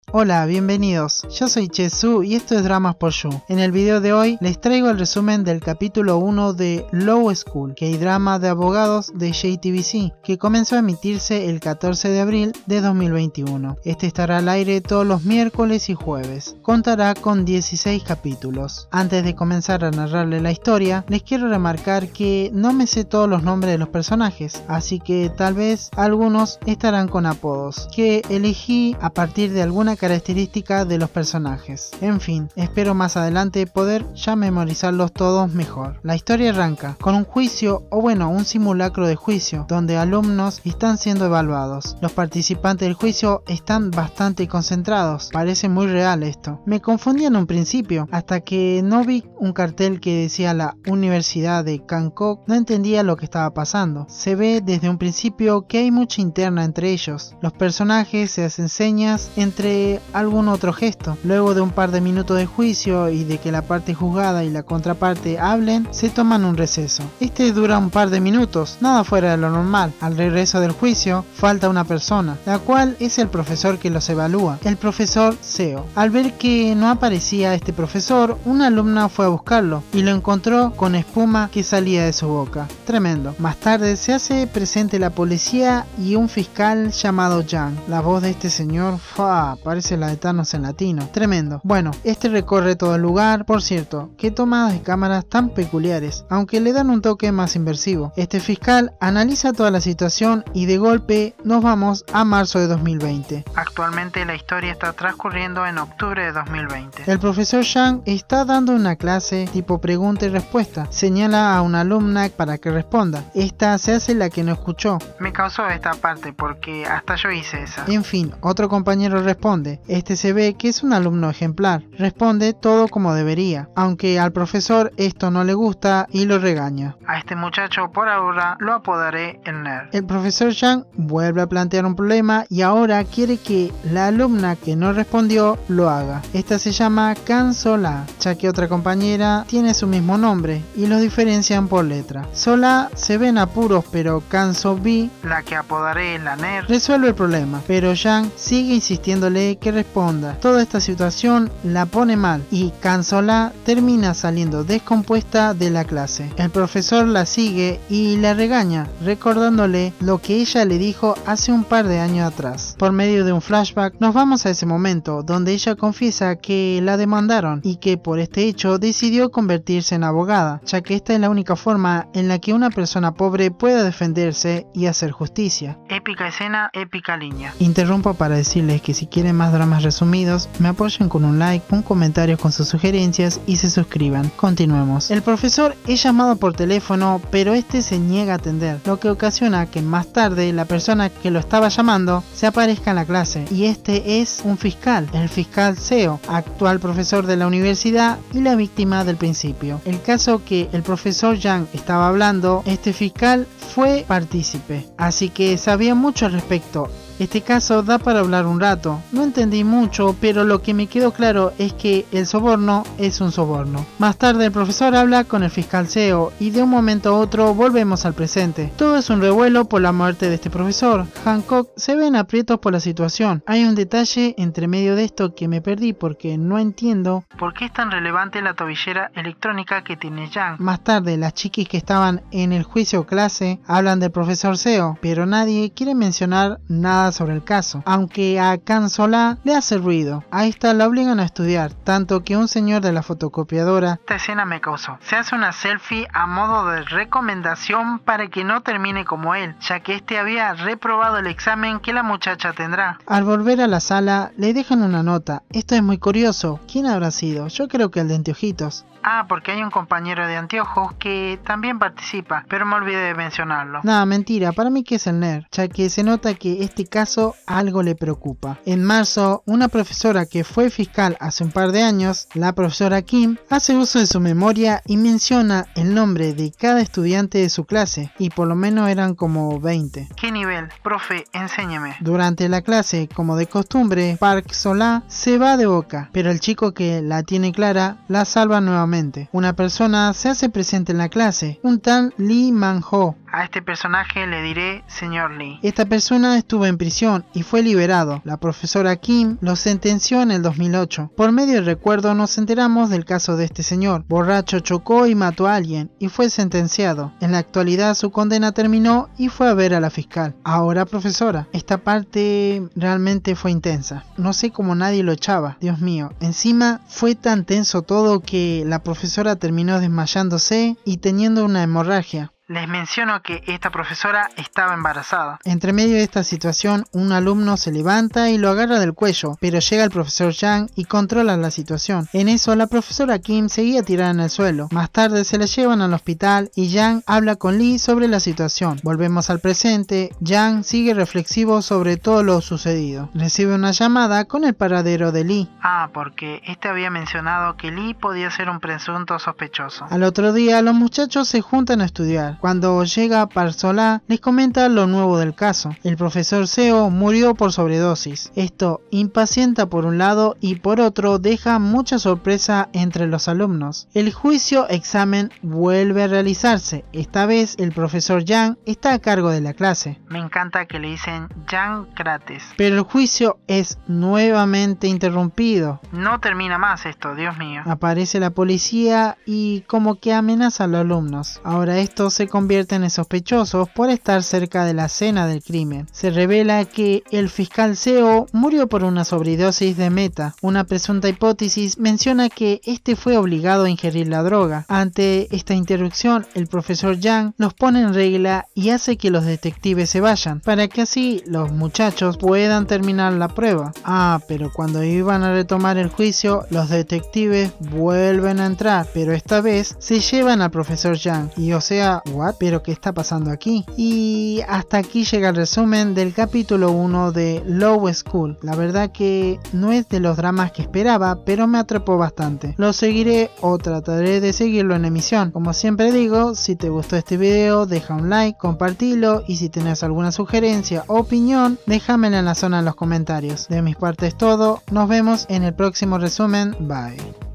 Hola, bienvenidos. Yo soy Chesu y esto es Dramas por Yu. En el video de hoy les traigo el resumen del capítulo 1 de Law School, K-drama de abogados de JTBC, que comenzó a emitirse el 14 de abril de 2021. Este estará al aire todos los miércoles y jueves. Contará con 16 capítulos. Antes de comenzar a narrarle la historia, les quiero remarcar que no me sé todos los nombres de los personajes, así que tal vez algunos estarán con apodos, que elegí a partir de alguna característica de los personajes. En fin, espero más adelante poder ya memorizarlos todos mejor. La historia arranca con un juicio, o bueno, un simulacro de juicio, donde alumnos están siendo evaluados. Los participantes del juicio están bastante concentrados, parece muy real esto. Me confundí en un principio, hasta que no vi un cartel que decía la Universidad de Bangkok, no entendía lo que estaba pasando. Se ve desde un principio que hay mucha interna entre ellos. Los personajes se hacen señas entre algún otro gesto. Luego de un par de minutos de juicio y de que la parte juzgada y la contraparte hablen, se toman un receso. Este dura un par de minutos, nada fuera de lo normal. Al regreso del juicio, falta una persona, la cual es el profesor que los evalúa, el profesor Seo. Al ver que no aparecía este profesor, una alumna fue a buscarlo y lo encontró con espuma que salía de su boca. Tremendo. Más tarde se hace presente la policía y un fiscal llamado Yang. La voz de este señor, parece la de Thanos en latino. Tremendo. Bueno, este recorre todo el lugar. Por cierto, qué tomadas de cámaras tan peculiares, aunque le dan un toque más inmersivo. Este fiscal analiza toda la situación y de golpe nos vamos a marzo de 2020. Actualmente la historia está transcurriendo en octubre de 2020. El profesor Yang está dando una clase tipo pregunta y respuesta. Señala a una alumna para que responda. Esta se hace la que no escuchó. Me causó esta parte porque hasta yo hice esa. En fin, otro compañero responde. Este se ve que es un alumno ejemplar. Responde todo como debería, aunque al profesor esto no le gusta y lo regaña. A este muchacho por ahora lo apodaré el nerd. El profesor Yang vuelve a plantear un problema y ahora quiere que la alumna que no respondió lo haga. Esta se llama Kan Sola, ya que otra compañera tiene su mismo nombre y los diferencian por letra. Sola se ve en apuros, pero Kan So-bi, la que apodaré la nerd, resuelve el problema, pero Yang sigue insistiéndole que responda. Toda esta situación la pone mal y Kan Sola termina saliendo descompuesta de la clase. El profesor la sigue y la regaña, recordándole lo que ella le dijo hace un par de años atrás. Por medio de un flashback nos vamos a ese momento donde ella confiesa que la demandaron y que por este hecho decidió convertirse en abogada, ya que esta es la única forma en la que una persona pobre pueda defenderse y hacer justicia. Épica escena, épica línea. Interrumpo para decirles que si quieren más dramas resumidos, me apoyen con un like, un comentario con sus sugerencias y se suscriban. Continuemos. El profesor es llamado por teléfono, pero este se niega a atender, lo que ocasiona que más tarde la persona que lo estaba llamando se aparezca en la clase, y este es un fiscal, el fiscal Seo, actual profesor de la universidad y la víctima del principio. El caso que el profesor Yang estaba hablando, este fiscal fue partícipe, así que sabía mucho al respecto. Este caso da para hablar un rato. No entendí mucho, pero lo que me quedó claro es que el soborno es un soborno. Más tarde el profesor habla con el fiscal Seo y de un momento a otro volvemos al presente. Todo es un revuelo por la muerte de este profesor. Hancock se ve en aprietos por la situación. Hay un detalle entre medio de esto que me perdí porque no entiendo por qué es tan relevante la tobillera electrónica que tiene Yang. Más tarde las chiquis que estaban en el juicio clase hablan del profesor Seo, pero nadie quiere mencionar nada sobre el caso, aunque a Kan Sola le hace ruido. A esta la obligan a estudiar, tanto que un señor de la fotocopiadora, esta escena me causó, se hace una selfie a modo de recomendación para que no termine como él, ya que este había reprobado el examen que la muchacha tendrá. Al volver a la sala le dejan una nota. Esto es muy curioso. ¿Quién habrá sido? Yo creo que el de anteojitos. Porque hay un compañero de anteojos que también participa, pero me olvidé de mencionarlo. Nada, mentira, para mí que es el nerd, ya que se nota que este caso algo le preocupa. En marzo, una profesora que fue fiscal hace un par de años, la profesora Kim, hace uso de su memoria y menciona el nombre de cada estudiante de su clase, y por lo menos eran como 20. ¿Qué nivel? Profe, enséñeme. Durante la clase, como de costumbre, Park Sola se va de boca, pero el chico que la tiene clara la salva nuevamente. Una persona se hace presente en la clase, un tal Lee Man-ho, A este personaje le diré señor Lee. Esta persona estuvo en prisión y fue liberado. La profesora Kim lo sentenció en el 2008. Por medio del recuerdo nos enteramos del caso de este señor. Borracho, chocó y mató a alguien y fue sentenciado. En la actualidad su condena terminó y fue a ver a la fiscal. Ahora profesora, esta parte realmente fue intensa. No sé cómo nadie lo echaba. Dios mío, encima fue tan tenso todo que la profesora terminó desmayándose y teniendo una hemorragia. Les menciono que esta profesora estaba embarazada. Entre medio de esta situación, un alumno se levanta y lo agarra del cuello, pero llega el profesor Yang y controla la situación. En eso, la profesora Kim seguía tirada en el suelo. Más tarde se la llevan al hospital y Yang habla con Lee sobre la situación. Volvemos al presente. Yang sigue reflexivo sobre todo lo sucedido. Recibe una llamada con el paradero de Lee. Porque este había mencionado que Lee podía ser un presunto sospechoso. Al otro día, los muchachos se juntan a estudiar. Cuando llega Park Sol-ah, les comenta lo nuevo del caso. El profesor Seo murió por sobredosis. Esto impacienta por un lado y por otro deja mucha sorpresa entre los alumnos. El juicio examen vuelve a realizarse. Esta vez el profesor Yang está a cargo de la clase. Me encanta que le dicen Yang Krates. Pero el juicio es nuevamente interrumpido. No termina más esto, Dios mío. Aparece la policía y como que amenaza a los alumnos. Ahora estos se convierten en sospechosos por estar cerca de la escena del crimen. Se revela que el fiscal Seo murió por una sobredosis de meta. Una presunta hipótesis menciona que este fue obligado a ingerir la droga. Ante esta interrupción, el profesor Yang los pone en regla y hace que los detectives se vayan, para que así los muchachos puedan terminar la prueba. Pero cuando iban a retomar el juicio, los detectives vuelven a entrar, pero esta vez se llevan al profesor Yang. Y o sea, ¿what? ¿Pero qué está pasando aquí? Y hasta aquí llega el resumen del capítulo 1 de Low School. La verdad que no es de los dramas que esperaba, pero me atrapó bastante. Lo seguiré o trataré de seguirlo en emisión. Como siempre digo, si te gustó este video, deja un like, compartilo y si tenés alguna sugerencia o opinión, déjamela en la zona de los comentarios. De mi parte es todo, nos vemos en el próximo resumen, bye.